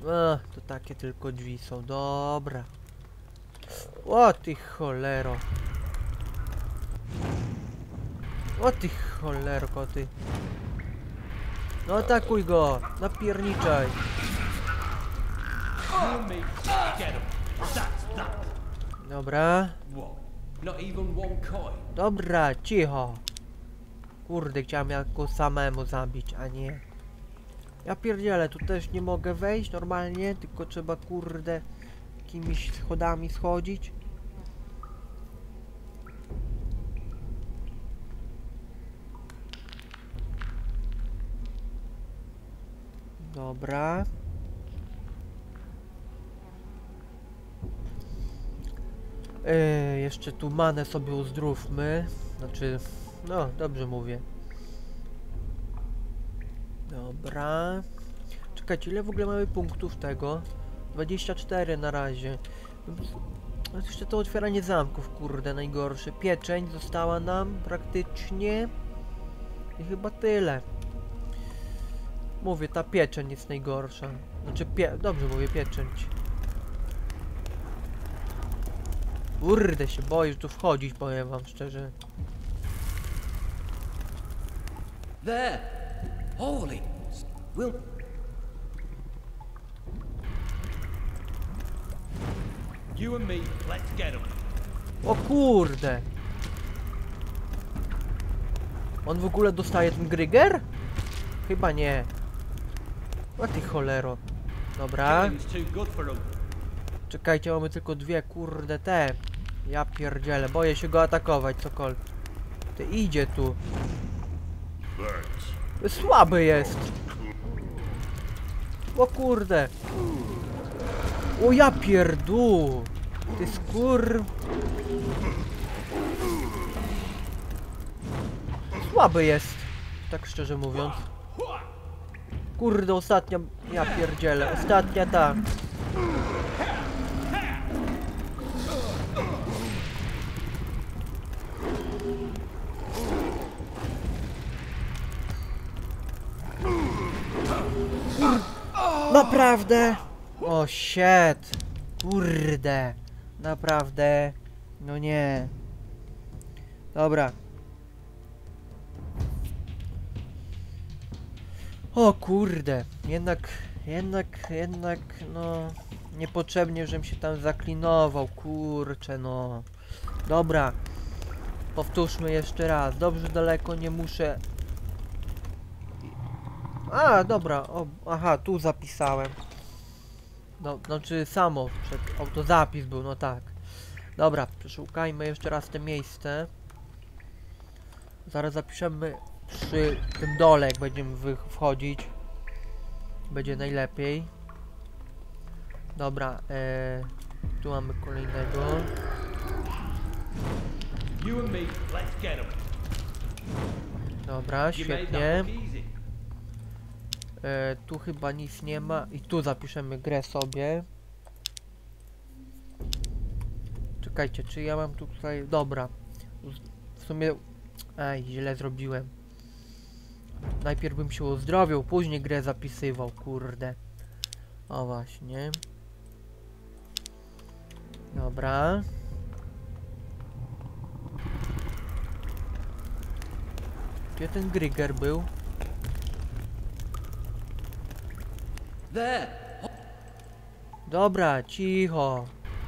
To takie tylko drzwi są, dobra. O ty cholero. O ty cholero, koty. No atakuj go, napierniczaj. Dobra. Dobra, cicho. Kurde, chciałem jako samemu zabić, a nie. Ja pierdzielę, tu też nie mogę wejść normalnie, tylko trzeba kurde jakimiś schodami schodzić. Dobra. Jeszcze tu manę sobie uzdrówmy. Znaczy, no dobrze mówię. Dobra. Czekajcie, ile w ogóle mamy punktów tego? 24 na razie. Jeszcze to otwieranie zamków, kurde, najgorsze. Pieczęć została nam praktycznie. I chyba tyle. Mówię, ta pieczęć jest najgorsza. Znaczy, dobrze mówię, pieczęć. Kurde, się boję, że tu wchodzić, powiem wam szczerze. There! Holy! Will... You and me, let's get him. O kurde! On w ogóle dostaje ten Grigger? Chyba nie. O ty cholero. Dobra. Czekajcie, mamy tylko dwie, kurde, te. Ja pierdzielę, boję się go atakować, cokolwiek. Ty idzie tu. Słaby jest. O kurde. O ja pierdół. Ty Słaby jest. Tak szczerze mówiąc. Kurde, ostatnia... Ja pierdzielę. Ostatnia ta. Naprawdę? O shit. Kurde. Naprawdę. No nie. Dobra. O kurde. Jednak, no... Niepotrzebnie, żebym się tam zaklinował. Kurczę, no. Dobra. Powtórzmy jeszcze raz. Dobrze daleko nie muszę... A, dobra. O, aha, tu zapisałem. No, znaczy samo, przed autozapis był, no tak. Dobra, przeszukajmy jeszcze raz te miejsce. Zaraz zapiszemy przy tym dole, jak będziemy wchodzić. Będzie najlepiej. Dobra, tu mamy kolejnego. Dobra, świetnie. Tu chyba nic nie ma i tu zapiszemy grę sobie. Czekajcie, czy ja mam tutaj... Dobra. W sumie... Aj, źle zrobiłem. Najpierw bym się uzdrowił, później grę zapisywał, kurde. O właśnie. Dobra. Gdzie ten Grigger był? There. Dobra, cicho.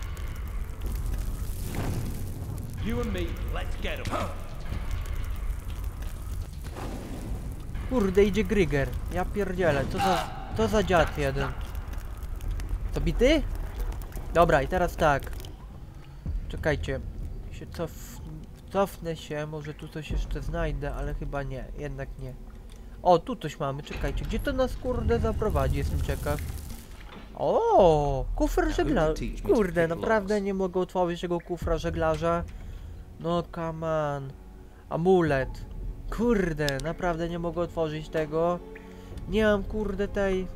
You and me, let's get him. Kurde, idzie Grigger. Ja pierdzielę, co za dziad jeden. To bity? Dobra, i teraz tak. Czekajcie. Się cofnę się, może tu coś jeszcze znajdę, ale chyba nie, jednak nie. O, tu coś mamy, czekajcie, gdzie to nas kurde zaprowadzi, jestem ciekaw. O, kufer żeglarza. Kurde, naprawdę nie mogę otworzyć tego kufra żeglarza. No come on. Amulet. Kurde, naprawdę nie mogę otworzyć tego. Nie mam kurde tej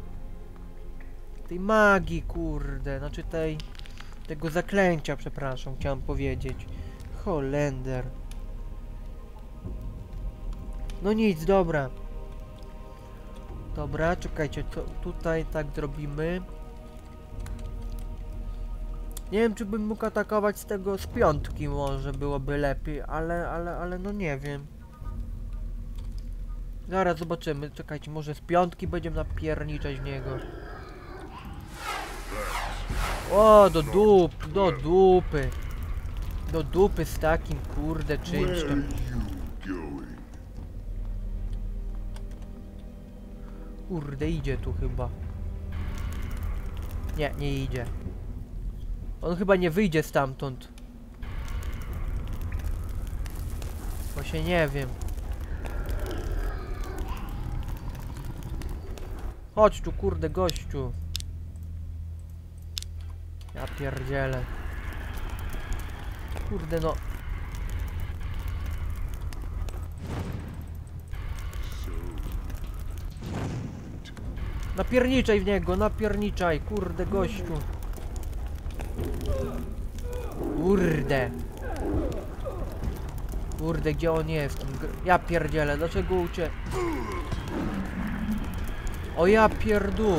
magii, kurde, znaczy tego zaklęcia, przepraszam, chciałem powiedzieć. Holender. No nic, dobra. Dobra, czekajcie, co tutaj tak zrobimy. Nie wiem, czy bym mógł atakować z tego, z piątki może byłoby lepiej, ale no nie wiem. Zaraz zobaczymy, czekajcie, może z piątki będziemy napierniczać w niego. O, do dupy. Do dupy z takim, kurde, czymś. Kurde, idzie tu chyba. Nie, nie idzie. On chyba nie wyjdzie stamtąd. Właśnie nie wiem. Chodź tu, kurde, gościu. Ja pierdzielę. Kurde, no. Napierniczaj w niego, napierniczaj, kurde, gościu. Kurde. Kurde, gdzie on jest? Ja pierdzielę, dlaczego uciekł? O ja pierdół.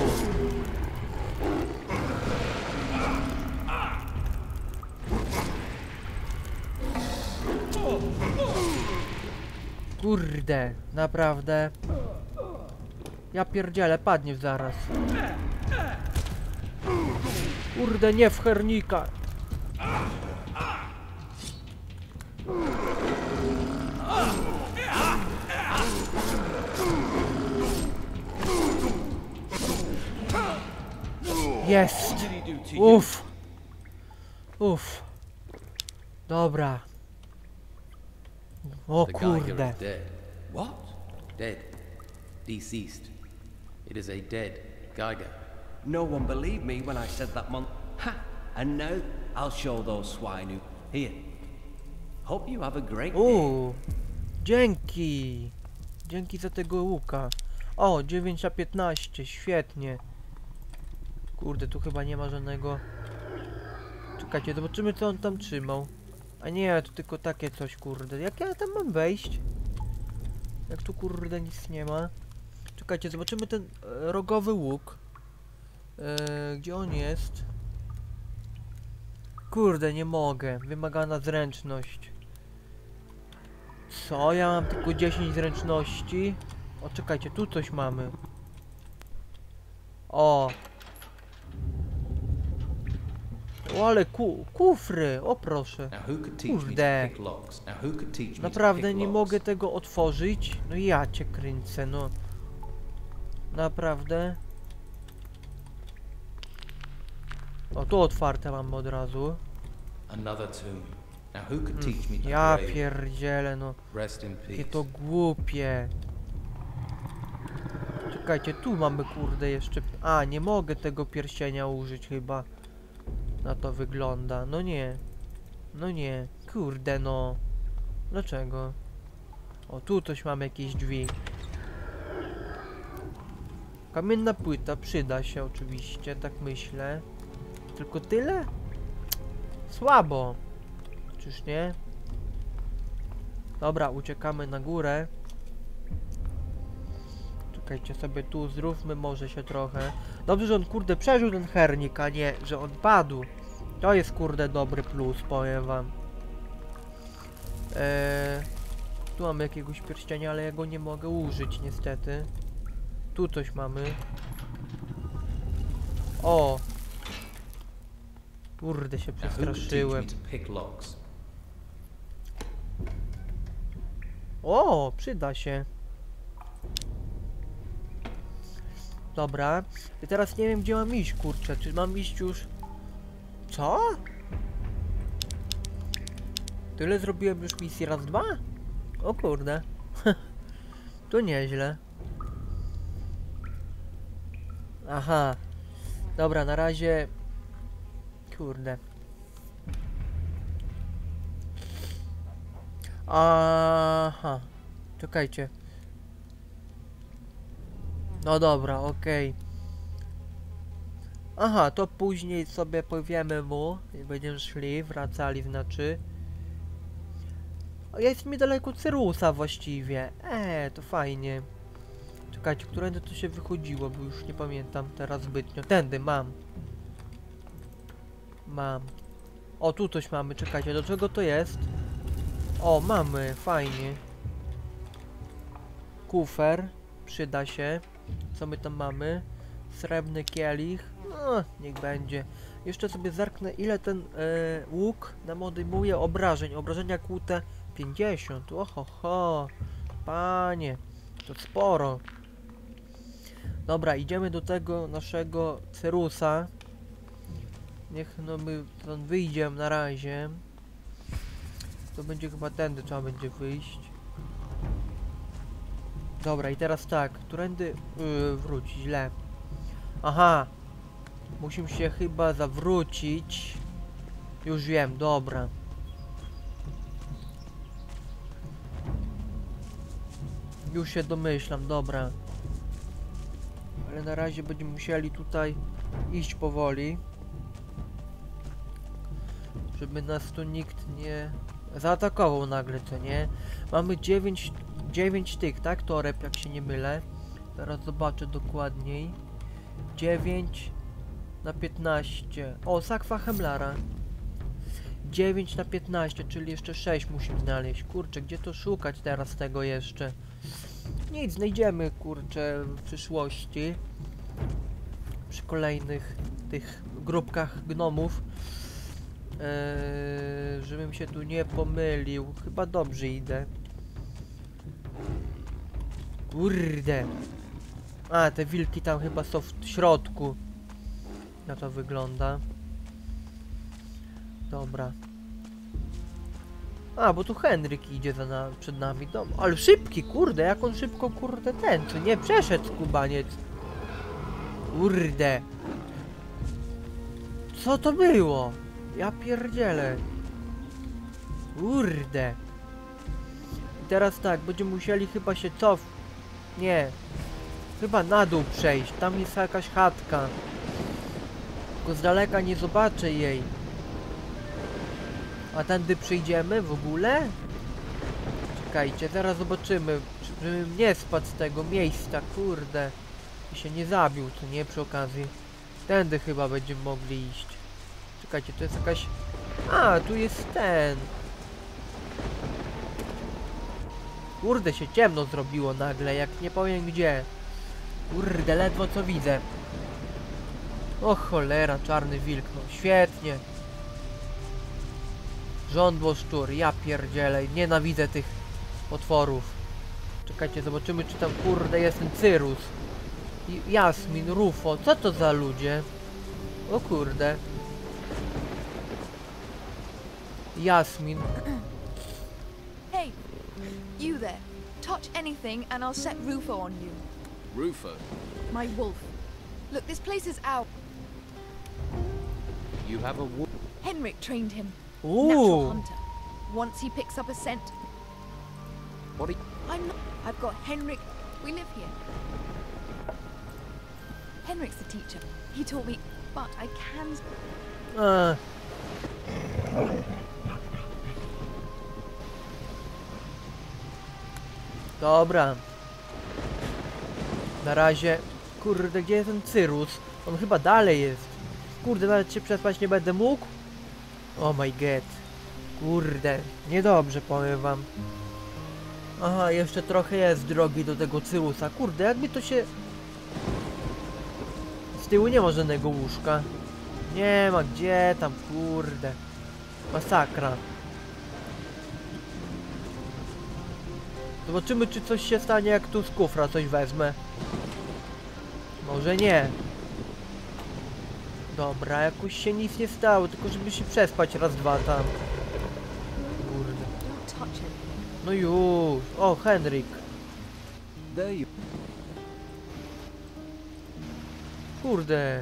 Kurde, naprawdę. Ja pierdzielę, padnie zaraz. Kurde, nie w hernika. Jest. Uff. Uff. Dobra. O The Geiger kurde. is dead. What? Dead. Deceased. It is a dead Geiger. No one believed me when I said that Ha! And now I'll show those swine who... Here. Hope you have a great day. Dzięki. Dzięki za tego łuka. O, 9 na 15, świetnie. Kurde, tu chyba nie ma żadnego... Czekajcie, zobaczymy co on tam trzymał. A nie, to tylko takie coś, kurde. Jak ja tam mam wejść? Jak tu, kurde, nic nie ma. Czekajcie, zobaczymy ten rogowy łuk. Gdzie on jest? Kurde, nie mogę. Wymagana zręczność. Co? Ja mam tylko 10 zręczności. O, czekajcie, tu coś mamy. O! O, ale kufry! O, proszę. Now who could teach me to Kurde. pick locks? Now who could teach me to Naprawdę pick nie locks? mogę tego otworzyć. No ja cię kręcę, no. Naprawdę. O, tu otwarte mam od razu. Another tomb. Now who could teach me to Ja grave? pierdzielę, no. Rest in Jakie peace. to głupie. Czekajcie, tu mamy, kurde, jeszcze... A, nie mogę tego pierścienia użyć chyba. Na to wygląda. No nie. No nie. Kurde, no. Dlaczego? O, tu coś mamy, jakieś drzwi. Kamienna płyta przyda się oczywiście, tak myślę. Tylko tyle? Słabo. Czyż nie? Dobra, uciekamy na górę. Czekajcie sobie tu, zróbmy może się trochę. Dobrze, że on kurde przeżył ten hernik, a nie, że on padł. To jest kurde dobry plus, powiem wam. Tu mamy jakiegoś pierścienia, ale ja go nie mogę użyć niestety. Tu coś mamy. O! Kurde się Now who could teach me przestraszyłem. to pick locks? O, przyda się. Dobra. I teraz nie wiem, gdzie mam iść, kurczę. Czy mam iść już... Co? Tyle zrobiłem już misji raz, dwa? O kurde. To nieźle. Aha. Dobra, na razie... Kurde. Aha. Czekajcie. No dobra, okej. Aha, to później sobie powiemy mu i będziemy szli, wracali znaczy. O, jest mi daleko Cyrusa właściwie. To fajnie. Czekajcie, którędy to się wychodziło, bo już nie pamiętam teraz zbytnio. Tędy, mam. Mam. O, tu coś mamy, czekajcie, do czego to jest? O, mamy, fajnie. Kufer, przyda się. Co my tam mamy? Srebrny kielich. No, niech będzie. Jeszcze sobie zerknę, ile ten łuk nam odejmuje obrażeń. Obrażenia kłute 50. Ohoho. Panie, to sporo. Dobra, idziemy do tego naszego Cerusa. Niech no my stąd wyjdziemy na razie. To będzie chyba tędy trzeba będzie wyjść. Dobra, i teraz tak, którędy wrócić, źle. Aha, musimy się chyba zawrócić. Już wiem, dobra. Już się domyślam, dobra. Ale na razie będziemy musieli tutaj iść powoli. Żeby nas tu nikt nie zaatakował nagle, co nie? Mamy 9 tych, tak? Toreb, jak się nie mylę. Zaraz zobaczę dokładniej. 9 na 15. O, sakwa Hemlara. 9 na 15, czyli jeszcze 6 musimy znaleźć. Kurczę, gdzie to szukać teraz tego jeszcze? Nic, znajdziemy, kurczę, w przyszłości. Przy kolejnych tych grupkach gnomów. Żebym się tu nie pomylił. Chyba dobrze idę. Kurde. A, te wilki tam chyba są w środku. Na to wygląda. Dobra. A, bo tu Henryk idzie przed nami. Ale szybki, kurde, jak on szybko, kurde, ten, co nie przeszedł skubaniec. Kurde. Co to było? Ja pierdzielę. Kurde. I teraz tak, będziemy musieli chyba się Nie. Chyba na dół przejść. Tam jest jakaś chatka. Tylko z daleka nie zobaczę jej. A tędy przyjdziemy w ogóle? Czekajcie, zaraz zobaczymy. Żebym nie spadł z tego miejsca, kurde. I się nie zabił, to nie przy okazji. Tędy chyba będziemy mogli iść. Czekajcie, to jest jakaś... A, tu jest ten. Kurde, się ciemno zrobiło nagle, jak nie powiem gdzie. Kurde, ledwo co widzę. O cholera, czarny wilk, no świetnie. Żądło szczur, ja pierdzielę, nienawidzę tych potworów. Czekajcie, zobaczymy czy tam kurde jest ten Cyrus. I Jasmin, Rufo, co to za ludzie? O kurde. Jasmin. Hey, you there. Touch anything and I'll set Rufo on you. Rufo, My wolf. Look, this place is out. you have a wolf. Henrik trained him. Ooh. Natural hunter. Once he picks up a scent, What are I'm not. I've got Henrik. We live here. Henrik's the teacher. He taught me, but I can. Dobra. Na razie... Kurde, gdzie jest ten Cyrus? On chyba dalej jest. Kurde, nawet się przespać nie będę mógł? Oh my god. Kurde, niedobrze powiem wam. Aha, jeszcze trochę jest drogi do tego Cyrusa. Kurde, jakby to się... Z tyłu nie ma żadnego łóżka. Nie ma, gdzie tam, kurde. Masakra. Zobaczymy, czy coś się stanie, jak tu z kufra coś wezmę. Może nie. Dobra, jakoś się nic nie stało, tylko żeby się przespać raz, dwa tam. Kurde. Don't touch him. No już. O, Henryk. There you... Kurde.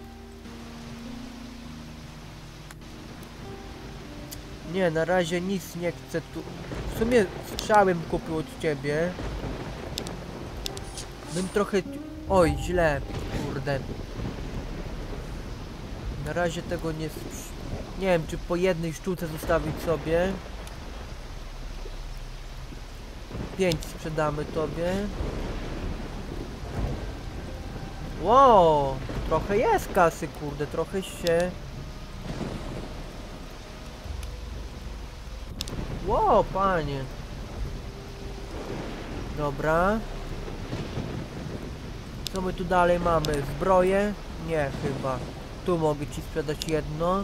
Nie, na razie nic nie chcę tu... W sumie strzałem kupił od ciebie. Bym trochę... Oj, źle. Kurde. Na razie tego nie... Nie wiem, czy po jednej sztuce zostawić sobie. 5 sprzedamy tobie. Wow, trochę jest kasy, kurde, trochę się... Wow, panie. Dobra. Co my tu dalej mamy? Zbroję? Nie, chyba. Tu mogę ci sprzedać jedno.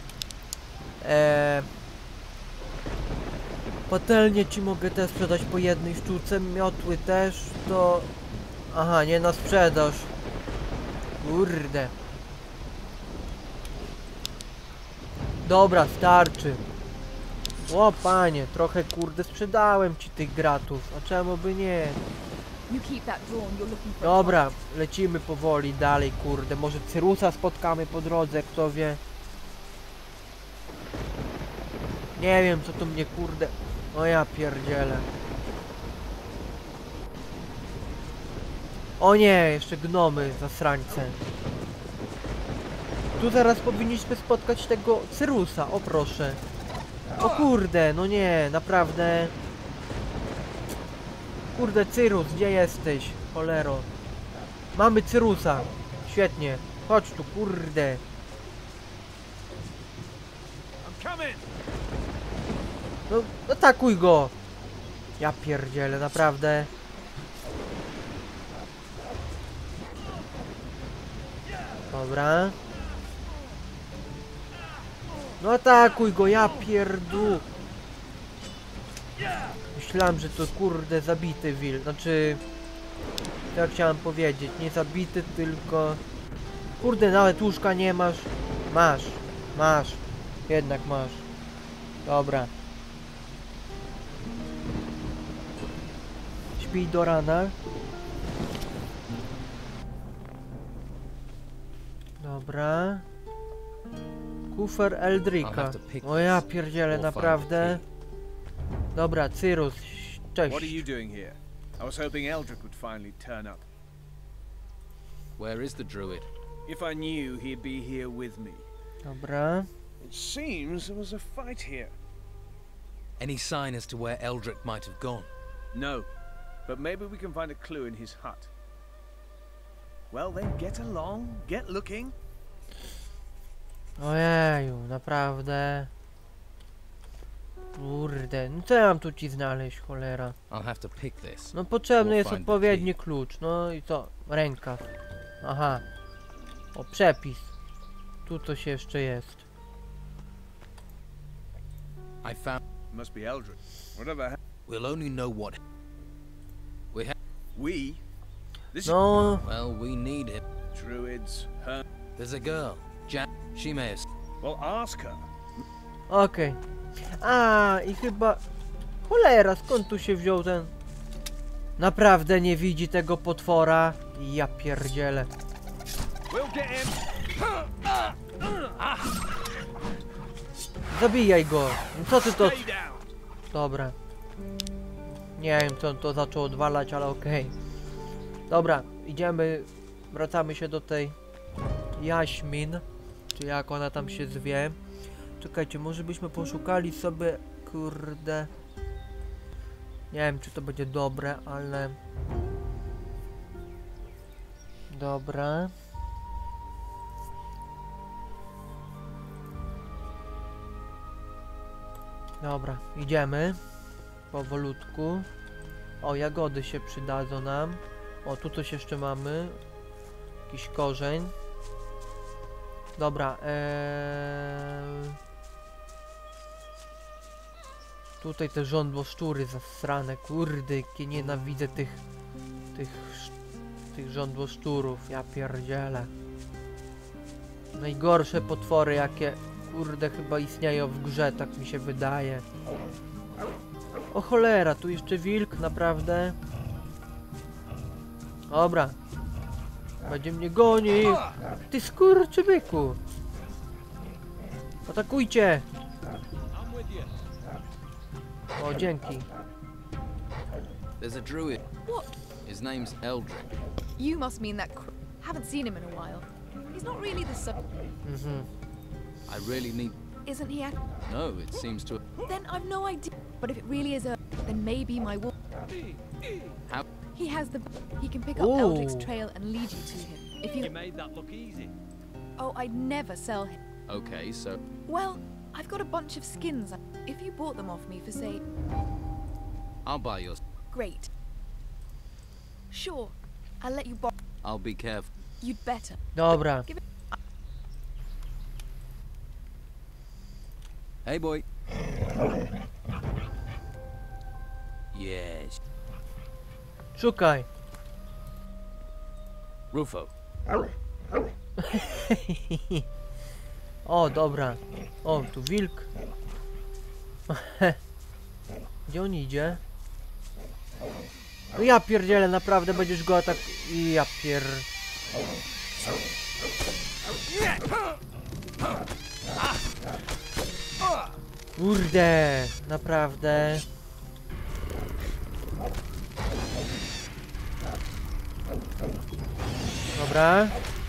Patelnię ci mogę też sprzedać po jednej sztuce. Miotły też, to... Aha, nie na sprzedaż. Kurde. Dobra, starczy. O panie, trochę kurde sprzedałem ci tych gratów. A czemu by nie? You keep that drawn, you're looking for Dobra, lecimy powoli dalej, kurde. Może Cyrusa spotkamy po drodze, kto wie. Nie wiem, co to mnie, kurde... O ja pierdzielę. O nie, jeszcze gnomy, zasrańce. Tu zaraz powinniśmy spotkać tego Cyrusa, o proszę. O kurde, no nie, naprawdę. Kurde, Cyrus, gdzie jesteś? Cholero. Mamy Cyrusa. Świetnie. Chodź tu, kurde. No, atakuj go. Ja pierdzielę, naprawdę. Dobra. No atakuj go, ja pierdu. Myślałem, że to kurde zabity wilk. Znaczy... Ja chciałem powiedzieć, nie zabity, tylko... Kurde, nawet łóżka nie masz. Masz. Masz. Jednak masz. Dobra. Śpij do rana. Dobra. Kufer Eldricka. O ja pierdzielę, naprawdę. Dobra, Cyrus, cześć. What are you doing here? I was hoping Eldrick would finally turn up. Where is the druid? If I knew, he'd be here with me. Dobra. It seems there was a fight here. Any sign as to where Eldrick might have gone? No, but maybe we can find a clue in his hut. Well then, get along, get looking. Ojeju, naprawdę. Kurde, no co ja mam tu ci znaleźć, cholera? I'll have to pick this. No potrzebny We'll jest find the odpowiedni klucz, no i co? Rękaw. Aha. O, przepis. Tu coś jeszcze jest. I found. Must be Eldrick. Whatever. We'll only know what. We? This No, Well, we need it. is druids. Her. There's a girl, Jan. She may have. Well, ask her. okej. A, i chyba... Cholera, skąd tu się wziął ten... Naprawdę nie widzi tego potwora? Ja pierdzielę. We'll get him. Zabijaj go! No co ty to... Stay down. Dobra. Nie wiem, co on to zaczął odwalać, ale okej. Dobra, idziemy... Wracamy się do tej... Jaśmin. Czy jak ona tam się zwie. Czekajcie, może byśmy poszukali sobie... Kurde... Nie wiem, czy to będzie dobre, ale... Dobra. Dobra, idziemy. Powolutku. O, jagody się przydadzą nam. O, tu coś jeszcze mamy. Jakiś korzeń. Dobra, tutaj te żądłoszczury zasrane, kurde, jakie nienawidzę tych żądłoszczurów, ja pierdzielę. Najgorsze potwory, jakie, kurde, chyba istnieją w grze, tak mi się wydaje. O cholera, tu jeszcze wilk, naprawdę. Dobra. Będzie mnie gonił. Ty skurczybyku. Atakujcie. O, dzięki. There's a druid. What? His name's Eldrick. You must mean that. Haven't seen him in a while. He's not really the sub. I really need. Isn't he? No, it seems to. Then I've no idea. But if it really is a, then maybe my wolf. How? He has the. He can pick up Ooh. Eldrick's trail and lead you to him. If You you... made that look easy. Oh, I'd never sell him. Okay, so Well, I've got a bunch of skins. If you bought them off me for, say... I'll buy yours. Great. Sure, I'll let you borrow. I'll be careful. You'd better. Dobra. Give it... Hey, boy. Yes. Szukaj. Rufo. O, dobra. O, tu wilk. Gdzie on idzie? No ja pierdzielę, naprawdę będziesz go atak... Ja pier... Kurde, naprawdę. Dobra.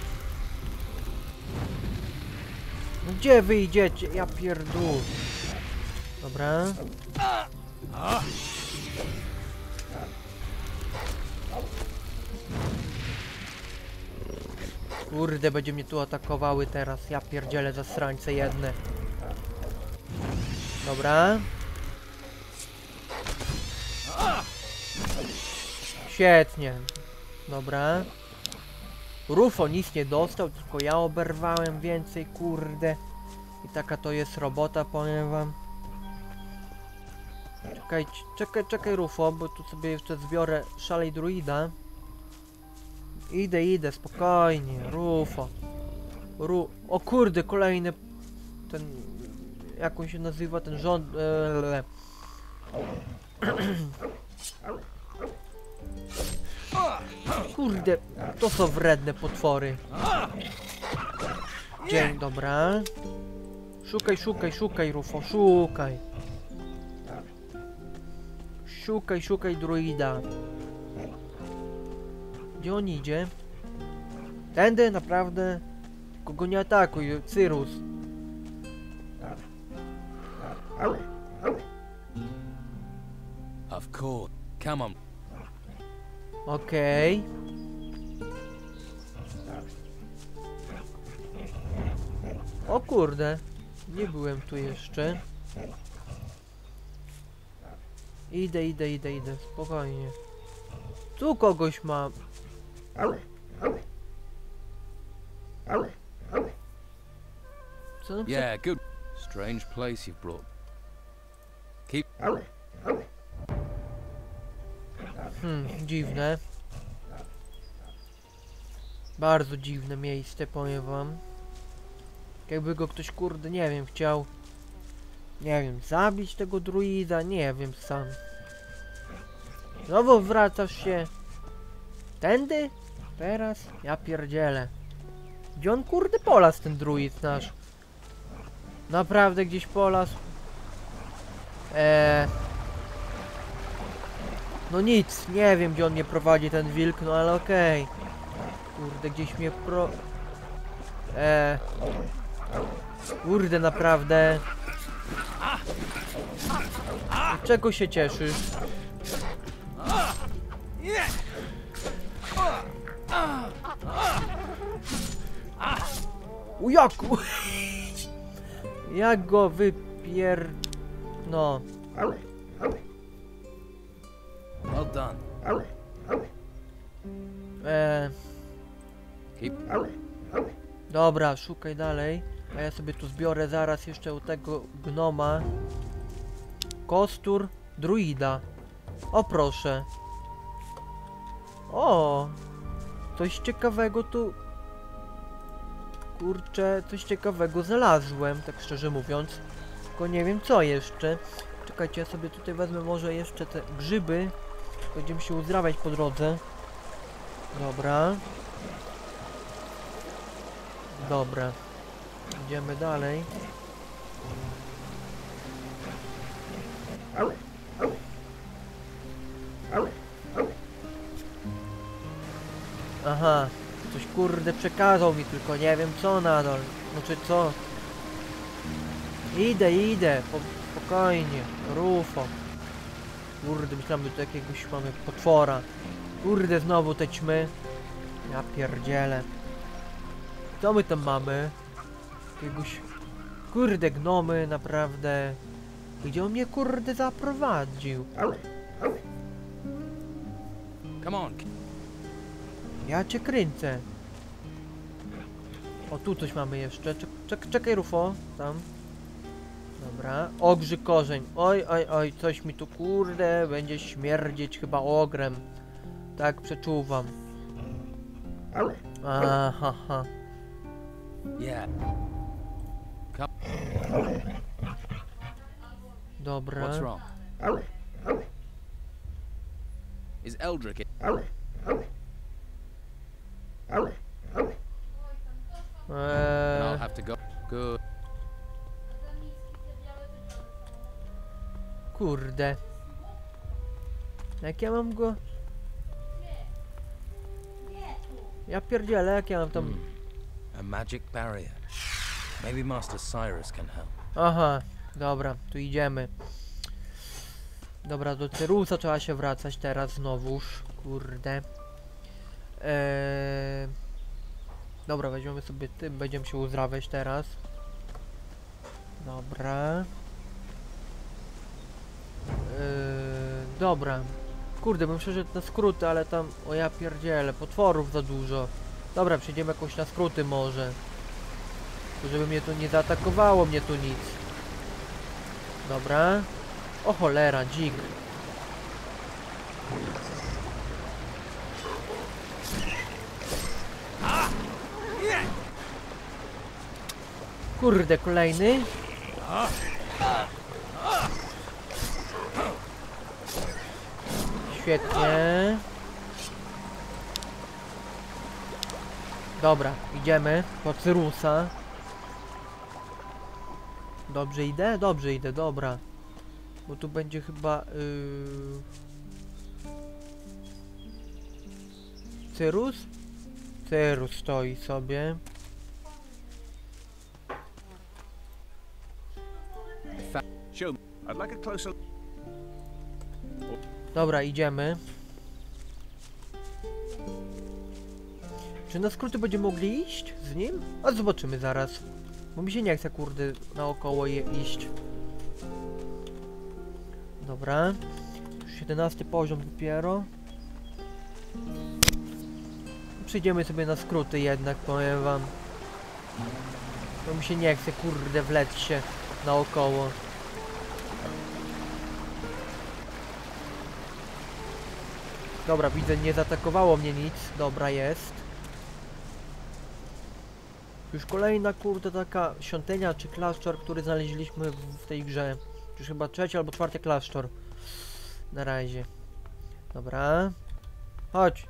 No gdzie wy idziecie? Ja pierdół. Dobra. Kurde, będzie mnie tu atakowały teraz. Ja pierdzielę, zasrańce jedne. Dobra. Świetnie. Dobra. Rufo nic nie dostał, tylko ja oberwałem więcej, kurde. I taka to jest robota, powiem wam. Czekaj Rufo, bo tu sobie jeszcze zbiorę szalej druida. Idę, spokojnie, Rufo. O kurde, kolejny... Ten... Jak on się nazywa, ten rząd... Kurde, to są wredne potwory. Dzień, dobra. Szukaj, Rufo, szukaj. Szukaj druida. Gdzie on idzie? Tędy, naprawdę? Kogo nie atakuj, Cyrus. Of course. Come on. Okej. O kurde, nie byłem tu jeszcze. Idę, spokojnie. Tu kogoś mam. Co on chce? Yeah, good. Strange place you've brought. Keep. Dziwne. Bardzo dziwne miejsce, powiem wam. Jakby go ktoś, kurde, nie wiem, chciał... Nie wiem, zabić tego druida, nie wiem sam. Znowu wracasz się. Tędy? Teraz? Ja pierdzielę. Gdzie on, kurde, polasł, ten druid nasz? Naprawdę gdzieś polasł? No nic, nie wiem, gdzie on mnie prowadzi, ten wilk, no ale okej. Kurde, gdzieś mnie Kurde, naprawdę. Czego się cieszysz? Ujaku! Jak go wypier... No. Well done. Keep. Dobra, szukaj dalej. A ja sobie tu zbiorę zaraz jeszcze u tego gnoma kostur druida. O proszę. O! Coś ciekawego tu... Kurczę, coś ciekawego znalazłem, tak szczerze mówiąc. Tylko nie wiem co jeszcze. Czekajcie, ja sobie tutaj wezmę może jeszcze te grzyby. Będziemy się uzdrawiać po drodze. Dobra. Dobra. Idziemy dalej. Aha. Coś kurde przekazał mi, tylko nie wiem co nadal. Znaczy co? Idę. Spokojnie. Rufo. Kurde, myślałem, że tu jakiegoś mamy potwora. Kurde, znowu te ćmy. Ja pierdzielę. Co my tam mamy? Jakiegoś... Kurde, gnomy, naprawdę. Gdzie on mnie, kurde, zaprowadził? Come on. Ja cię kręcę. O, tu coś mamy jeszcze. Czekaj, Rufo. Tam. Dobra. Ogrzy korzeń. Oj, oj, oj. Coś mi tu, kurde, będzie śmierdzieć chyba ogrem. Tak przeczuwam. Aha. Yeah. Dobra. What's wrong? Is Eldrick it? I'll have to go. Good. Kurde. Jak ja mam go? Ja pierdzielę, jak ja mam tam... A magic barrier. Maybe Master Cyrus can help. Aha, dobra, tu idziemy. Dobra, do Cyrusa trzeba się wracać teraz znowuż. Kurde. Dobra, weźmiemy sobie tym, będziemy się uzdrawiać teraz. Dobra. Dobra. Kurde, bym przeszedł na skróty, ale tam... O ja pierdzielę, potworów za dużo. Dobra, przejdziemy jakoś na skróty może. Żeby mnie tu nie zaatakowało, mnie tu nic. Dobra. O cholera, dzik. Kurde, kolejny. Świetnie. Dobra, idziemy po Cyrusa. Dobrze idę? Dobrze idę, dobra. Bo tu będzie chyba... Cyrus? Cyrus stoi sobie. Show me. I'd like a closer... Dobra, idziemy. Czy na skróty będziemy mogli iść z nim? A zobaczymy zaraz. Bo mi się nie chce, kurde, naokoło iść. Dobra. Już 17 poziom dopiero. Przejdziemy sobie na skróty jednak, powiem wam. Bo mi się nie chce, kurde, wlec się naokoło. Dobra, widzę, nie zaatakowało mnie nic. Dobra, jest. Już kolejna, kurde, taka świątynia czy klasztor, który znaleźliśmy w tej grze. Już chyba 3. albo 4. klasztor. Na razie. Dobra. Chodź.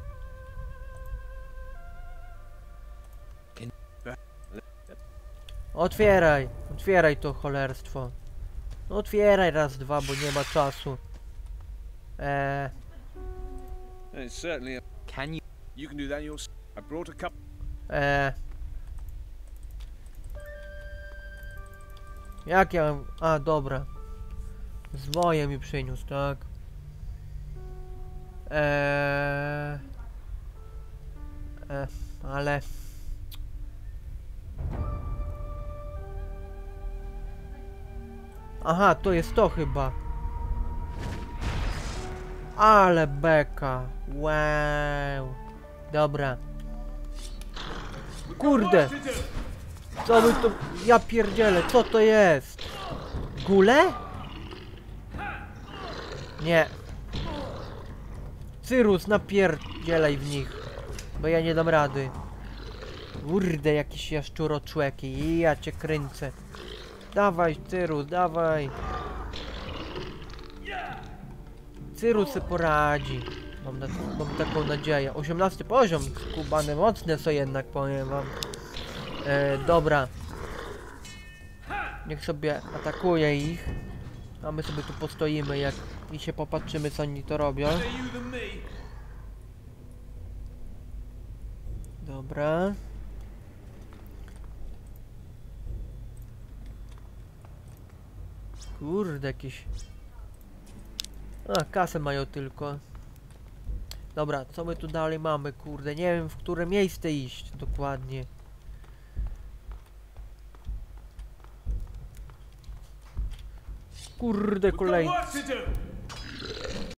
Otwieraj. Otwieraj to cholerstwo. No otwieraj raz, dwa, bo nie ma czasu. It's certainly a... Can you? You can do that yourself. I brought a cup. Jak ja mam... A, dobra. Zwoje mi przyniósł, tak? Ale... Aha, to jest to chyba. Ale beka. Wow. Dobra. Kurde. Co my to... Ja pierdzielę, co to jest? Gule? Nie. Cyrus, napierdzielaj w nich. Bo ja nie dam rady. Kurde, jakieś jaszczuroczłeki. Ja cię kręcę. Dawaj, Cyrus, dawaj. Cyrus se poradzi. Mam taką nadzieję. 18 poziom. Skubane mocne są jednak, powiem wam. Dobra. Niech sobie atakuje ich. A my sobie tu postoimy jak i się popatrzymy, co oni to robią. Dobra. Kurde, jakieś... A, kasę mają tylko. Dobra, co my tu dalej mamy, kurde? Nie wiem, w które miejsce iść dokładnie. Kurde, We've got kolejny. work to do.